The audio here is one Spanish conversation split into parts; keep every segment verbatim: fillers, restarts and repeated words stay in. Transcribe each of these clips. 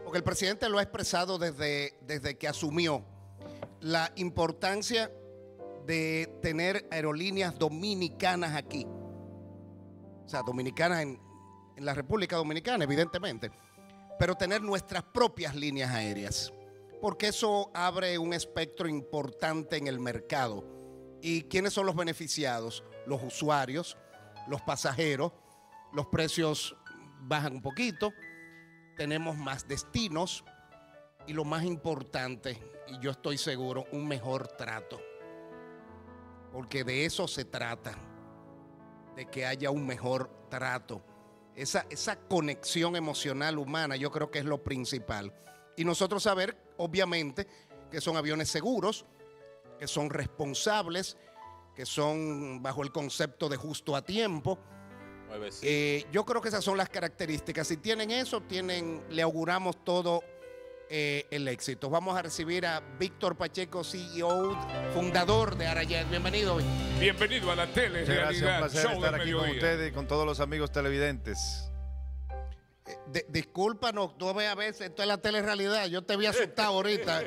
porque el presidente lo ha expresado desde, desde que asumió, la importancia de tener aerolíneas dominicanas aquí. O sea, dominicanas en, en la República Dominicana, evidentemente, pero tener nuestras propias líneas aéreas, porque eso abre un espectro importante en el mercado. ¿Y quiénes son los beneficiados? Los usuarios, los pasajeros, los precios bajan un poquito, tenemos más destinos y lo más importante, y yo estoy seguro, un mejor trato. Porque de eso se trata, de que haya un mejor trato. Esa, esa conexión emocional humana yo creo que es lo principal. Y nosotros saber, obviamente, que son aviones seguros, que son responsables, que son bajo el concepto de justo a tiempo. Eh, yo creo que esas son las características. Si tienen eso, tienen, le auguramos todo eh, el éxito. Vamos a recibir a Víctor Pacheco, C E O, fundador de Arayet. Bienvenido. Bienvenido a la tele. Muchas gracias, un placer estar aquí con ustedes y con todos los amigos televidentes. De, discúlpanos, tú ves a veces, esto es la telerrealidad. Yo te había asustado ahorita.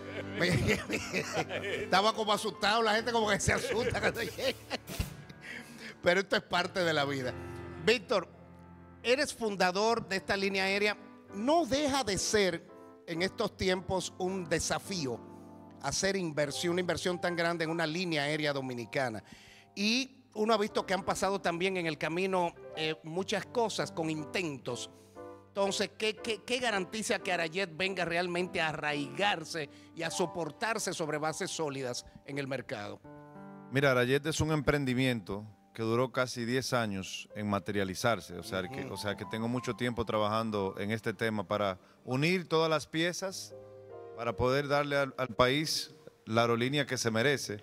Estaba como asustado, la gente como que se asusta cuando llega. Pero esto es parte de la vida. Víctor, eres fundador de esta línea aérea. No deja de ser en estos tiempos un desafío hacer inversión, una inversión tan grande en una línea aérea dominicana. Y uno ha visto que han pasado también en el camino eh, muchas cosas con intentos. Entonces, ¿qué, qué, qué garantiza que Arayet venga realmente a arraigarse y a soportarse sobre bases sólidas en el mercado? Mira, Arayet es un emprendimiento que duró casi diez años en materializarse. O sea, uh-huh. que, o sea, que tengo mucho tiempo trabajando en este tema para unir todas las piezas, para poder darle al, al país la aerolínea que se merece.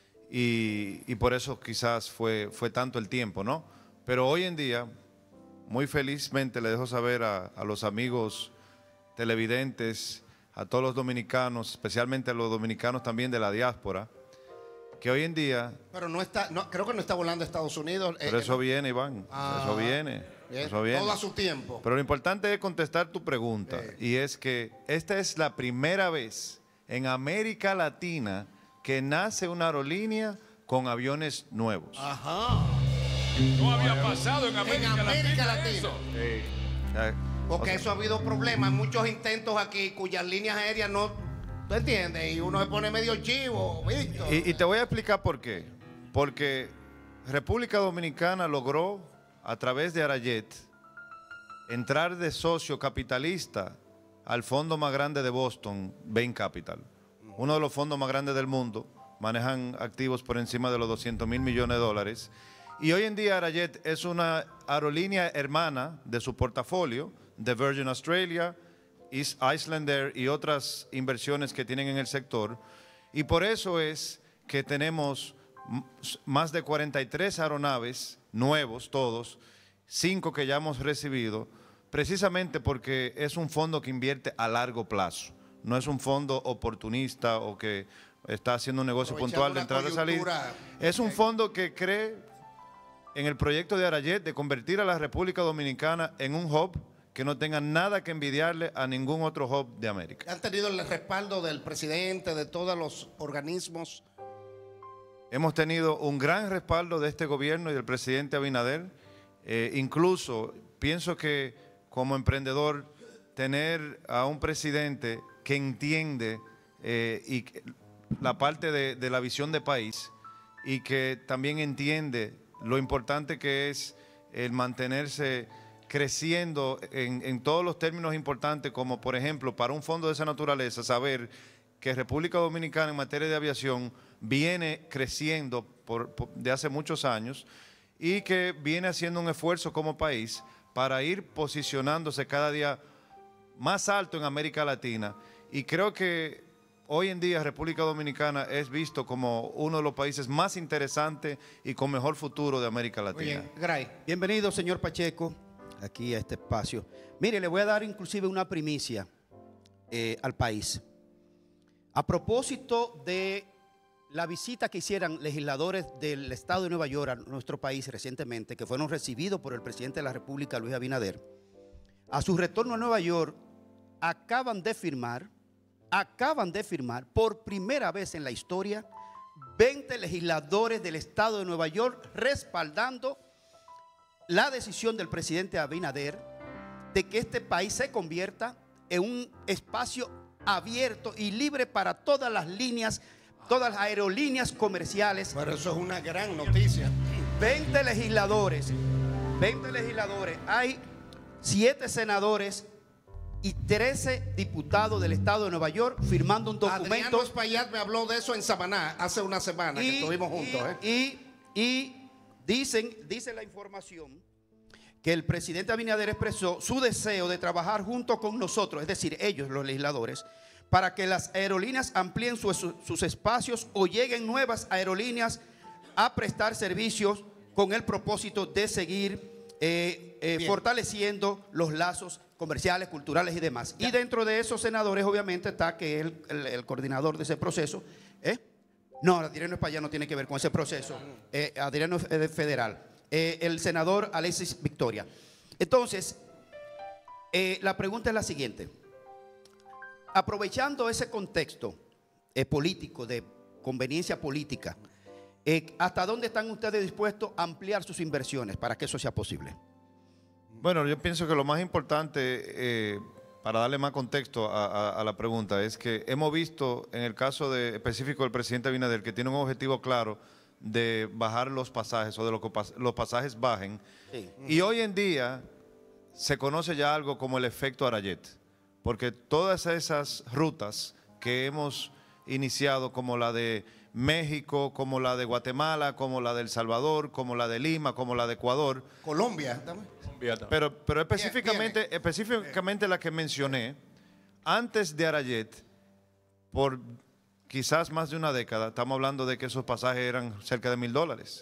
Y, y por eso quizás fue, fue tanto el tiempo, ¿no? Pero hoy en día, muy felizmente le dejo saber a, a los amigos televidentes, a todos los dominicanos, especialmente a los dominicanos también de la diáspora, que hoy en día... Pero no está, no, creo que no está volando a Estados Unidos. Pero eh, eso no. viene, Iván, ah, eso viene, bien, eso viene. Todo a su tiempo. Pero lo importante es contestar tu pregunta, eh. y es que esta es la primera vez en América Latina que nace una aerolínea con aviones nuevos. Ajá. No había pasado en América, en América Latina. Latina. Eso. Sí. Ya, Porque o sea, eso ha habido problemas, muchos intentos aquí cuyas líneas aéreas no... ¿Tú entiendes? Y uno se pone medio chivo, Víctor. Y, y te voy a explicar por qué. Porque República Dominicana logró, a través de Arayet, entrar de socio capitalista al fondo más grande de Boston, Bain Capital. Uno de los fondos más grandes del mundo. Manejan activos por encima de los doscientos mil millones de dólares. Y hoy en día Arayet es una aerolínea hermana de su portafolio, de Virgin Australia, East Islander y otras inversiones que tienen en el sector. Y por eso es que tenemos más de cuarenta y tres aeronaves, nuevos todos, cinco que ya hemos recibido, precisamente porque es un fondo que invierte a largo plazo. No es un fondo oportunista o que está haciendo un negocio puntual de entrar y salir. Es un fondo que cree en el proyecto de Arayet de convertir a la República Dominicana en un hub que no tenga nada que envidiarle a ningún otro hub de América. ¿Han tenido el respaldo del presidente, de todos los organismos? Hemos tenido un gran respaldo de este gobierno y del presidente Abinader. Eh, incluso pienso que como emprendedor, tener a un presidente que entiende eh, y la parte de, de la visión de país y que también entiende lo importante que es el mantenerse creciendo en, en todos los términos importantes, como por ejemplo para un fondo de esa naturaleza, saber que República Dominicana en materia de aviación viene creciendo por, por, de hace muchos años y que viene haciendo un esfuerzo como país para ir posicionándose cada día más alto en América Latina. Y creo que hoy en día República Dominicana es visto como uno de los países más interesantes y con mejor futuro de América Latina. Muy bien, Gray. Bienvenido, señor Pacheco, aquí a este espacio. Mire, le voy a dar inclusive una primicia eh, al país. A propósito de la visita que hicieron legisladores del estado de Nueva York a nuestro país recientemente, que fueron recibidos por el presidente de la República, Luis Abinader, a su retorno a Nueva York, acaban de firmar, acaban de firmar por primera vez en la historia veinte legisladores del estado de Nueva York respaldando la decisión del presidente Abinader de que este país se convierta en un espacio abierto y libre para todas las líneas, todas las aerolíneas comerciales. Pero eso es una gran noticia. veinte legisladores, veinte legisladores, hay siete senadores y trece diputados del estado de Nueva York firmando un documento. Adriano Espaillat me habló de eso en Samaná hace una semana y, que estuvimos juntos. Y, ¿eh? y, y dicen, dice la información que el presidente Abinader expresó su deseo de trabajar junto con nosotros, es decir, ellos, los legisladores, para que las aerolíneas amplíen su, su, sus espacios o lleguen nuevas aerolíneas a prestar servicios con el propósito de seguir eh, eh, fortaleciendo los lazos comerciales, culturales y demás. Ya. Y dentro de esos senadores, obviamente, está que el, el, el coordinador de ese proceso, ¿eh? No, Adriano Espaillat no tiene que ver con ese proceso. Eh, Adriano es federal. Eh, el senador Alexis Victoria. Entonces, eh, la pregunta es la siguiente. Aprovechando ese contexto eh, político, de conveniencia política, eh, ¿hasta dónde están ustedes dispuestos a ampliar sus inversiones para que eso sea posible? Bueno, yo pienso que lo más importante, eh, para darle más contexto a, a, a la pregunta, es que hemos visto en el caso de, específico del presidente Abinader, que tiene un objetivo claro de bajar los pasajes o de lo que los pasajes bajen. Sí. Y hoy en día se conoce ya algo como el efecto Arayet, porque todas esas rutas que hemos iniciado, como la de México, como la de Guatemala, como la de El Salvador, como la de Lima, como la de Ecuador. Colombia también. Pero, pero específicamente, bien, bien. específicamente la que mencioné, antes de Arayet, por quizás más de una década, estamos hablando de que esos pasajes eran cerca de mil dólares.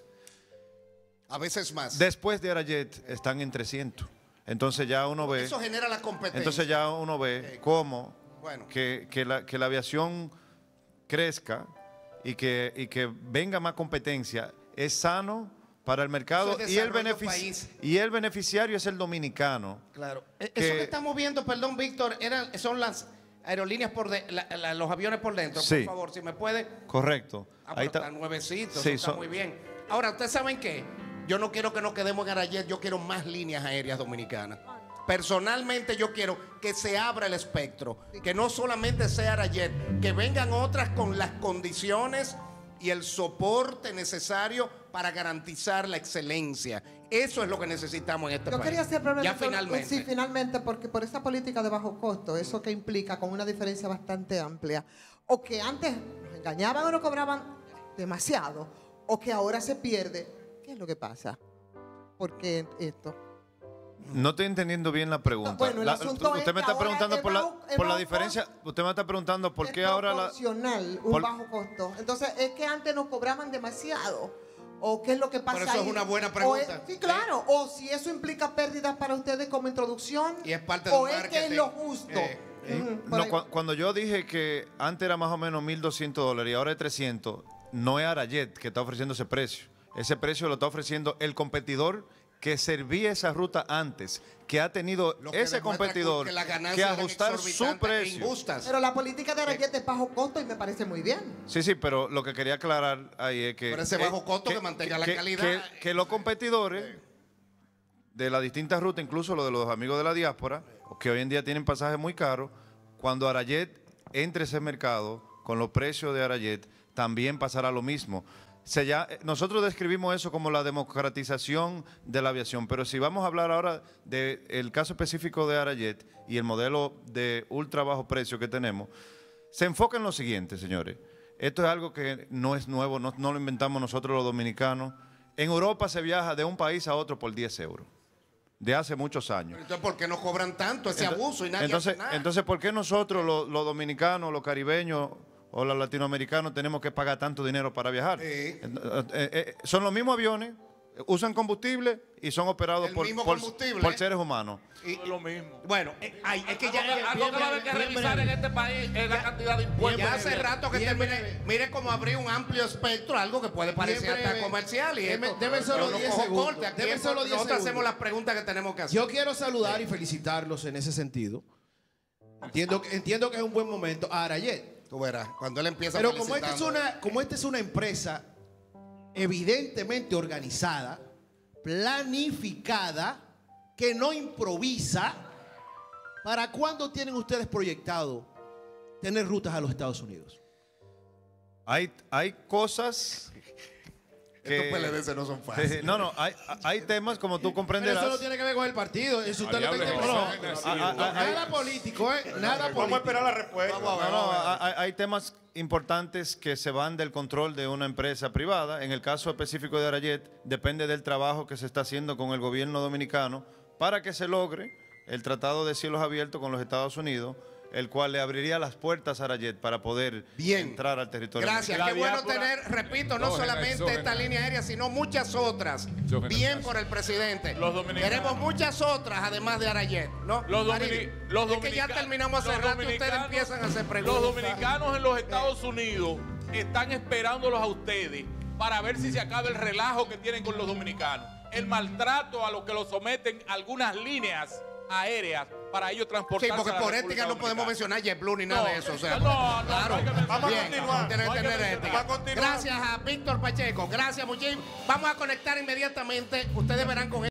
A veces más. Después de Arayet están en trescientos. Entonces ya uno ve... Eso genera la competencia. Entonces ya uno ve okay. cómo bueno. que, que, la, que la aviación crezca y que, y que venga más competencia es sano para el mercado y el, benefici y el beneficiario es el dominicano. Claro. Que, eso que estamos viendo, perdón, Víctor, eran, son las aerolíneas por de, la, la, los aviones por dentro. Sí. Por favor, si me puede. Correcto. Ah, pero ahí está. Están nuevecitos, sí, está son... muy bien. Ahora, ¿ustedes saben qué? Yo no quiero que nos quedemos en Arayet, yo quiero más líneas aéreas dominicanas. Personalmente yo quiero que se abra el espectro, que no solamente sea Arayet, que vengan otras con las condiciones y el soporte necesario para garantizar la excelencia. Eso es lo que necesitamos en este Yo país. quería hacer brevemente, ya finalmente. Sí, finalmente, porque por esa política de bajo costo, eso que implica con una diferencia bastante amplia, o que antes nos engañaban o nos cobraban demasiado, o que ahora se pierde. ¿Qué es lo que pasa? ¿Por qué esto? No estoy entendiendo bien la pregunta. No, bueno, el la, asunto usted es me está preguntando por la, bajo, por la diferencia. Usted me está preguntando por qué ahora la. Proporcional, un por, bajo costo. Entonces, es que antes nos cobraban demasiado. ¿O qué es lo que pasa Pero eso ahí? es una buena pregunta. O es, sí, claro. ¿Eh? O si eso implica pérdidas para ustedes como introducción. Y es parte del O es que es lo justo. Eh, eh. Uh-huh, no, cu cuando yo dije que antes era más o menos mil doscientos dólares y ahora es trescientos, no es Arayet que está ofreciendo ese precio. Ese precio lo está ofreciendo el competidor que servía esa ruta antes, que ha tenido que ese competidor que, que ajustar su precio. Pero la política de Arayet es bajo costo y me parece muy bien. Sí, sí, pero lo que quería aclarar ahí es que... Pero ese bajo eh, costo que, que mantenga que, la calidad. Que, que los competidores de las distintas rutas, incluso los de los amigos de la diáspora, que hoy en día tienen pasajes muy caros, cuando Arayet entre ese mercado con los precios de Arayet, también pasará lo mismo. Se ya, nosotros describimos eso como la democratización de la aviación, pero si vamos a hablar ahora del caso específico de Arayet y el modelo de ultra bajo precio que tenemos, se enfoca en lo siguiente, señores. Esto es algo que no es nuevo, no, no lo inventamos nosotros los dominicanos. En Europa se viaja de un país a otro por diez euros, de hace muchos años. Entonces, ¿por qué no cobran tanto ese entonces, abuso y nadie entonces, hace nada? Entonces, ¿por qué nosotros los, los dominicanos, los caribeños o los latinoamericanos tenemos que pagar tanto dinero para viajar? Sí. Eh, eh, eh, son los mismos aviones, usan combustible y son operados por, por, por seres humanos. Y, es lo mismo. Bueno, eh, ay, es que ya... Algo, algo que va a haber que revisar en este país es la cantidad de impuestos. Ya hace rato que terminé. Mire cómo abrí un amplio espectro, algo que puede parecer hasta comercial. Y deme, deme solo diez segundos. Deme solo diez Nosotros hacemos las preguntas que tenemos que hacer. Yo quiero saludar y felicitarlos en ese sentido. Entiendo, que- entiendo que es un buen momento. A Arayet. Tú verás, cuando él empieza Pero como esta, es felicitando- una, como esta es una empresa evidentemente organizada, planificada, que no improvisa, ¿para cuándo tienen ustedes proyectado tener rutas a los Estados Unidos? Hay, hay cosas que... Estos P L D C no son fáciles. No, no, hay, hay temas como tú Pero comprenderás. eso no tiene que ver con el partido. Eso usted lo está Variable interpretando. de No, género, no, sí. Nada político, ¿eh? Nada político. Vamos a esperar la respuesta. No, no, hay, hay temas importantes que se van del control de una empresa privada. En el caso específico de Arayet, depende del trabajo que se está haciendo con el gobierno dominicano para que se logre el Tratado de Cielos Abiertos con los Estados Unidos, el cual le abriría las puertas a Arayet para poder Bien. entrar al territorio. Gracias, La qué bueno diáspora tener, repito, no exógena, solamente exógena. esta línea aérea, sino muchas otras. Exógena, Bien gracias. por el presidente. Los dominicanos. Queremos muchas otras, además de Arayet, ¿no? Los, Marino, domini- los es que ya dominica- terminamos hace los rato y ustedes dominicanos- empiezan a hacer preguntas. Los dominicanos en los Estados Unidos están esperándolos a ustedes para ver si se acaba el relajo que tienen con los dominicanos. El maltrato a lo que los someten algunas líneas aéreas para ellos Sí, transportarse porque a la por República ética no podemos Dominicana. mencionar JetBlue ni nada No, de eso. O sea, no, no, claro. no hay que mencionar. Vamos a Bien, continuar. tiene que No hay que tener mencionar. ética. Va a continuar. Gracias a Víctor Pacheco. Gracias, Muchín. Vamos a conectar inmediatamente. Ustedes verán con